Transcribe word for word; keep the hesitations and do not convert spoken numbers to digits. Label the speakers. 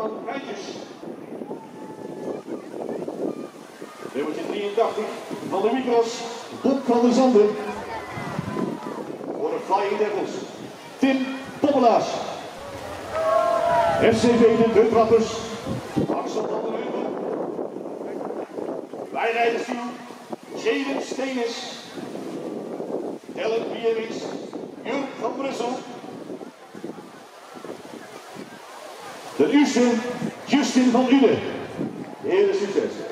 Speaker 1: van Rijntjes. Nummertje drieëntachtig van de Micros, Bob van der Zanden. Voor de Flying Devils, Tim Poppelaars. F C V de Trappers, Axel van der Heuvel. Wij rijden team, Jaden Steenis, Dylan Pierix, Jurk van Brussel. De Usen, Justin van Uden. Hele succes.